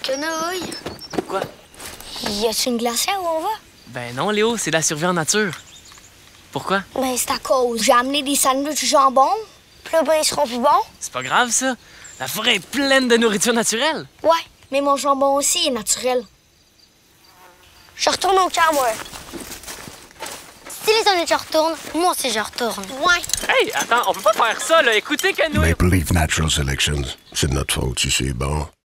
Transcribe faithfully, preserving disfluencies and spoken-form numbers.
Quenouille. Quoi? Y a-tu une glacière où on va? Ben non, Léo, c'est de la survie en nature. Pourquoi? Ben, c'est à cause. J'ai amené des sandwichs au jambon. Puis là, ben, ils seront plus bons. C'est pas grave, ça. La forêt est pleine de nourriture naturelle. Ouais, mais mon jambon aussi est naturel. Je retourne au camp, moi. Si les sandwichs retournent, moi aussi je retourne. Ouais. Hey, attends, on peut pas faire ça, là. Écoutez, Quenouille. Maple Leaf Natural Selections. C'est de notre faute si c'est bon.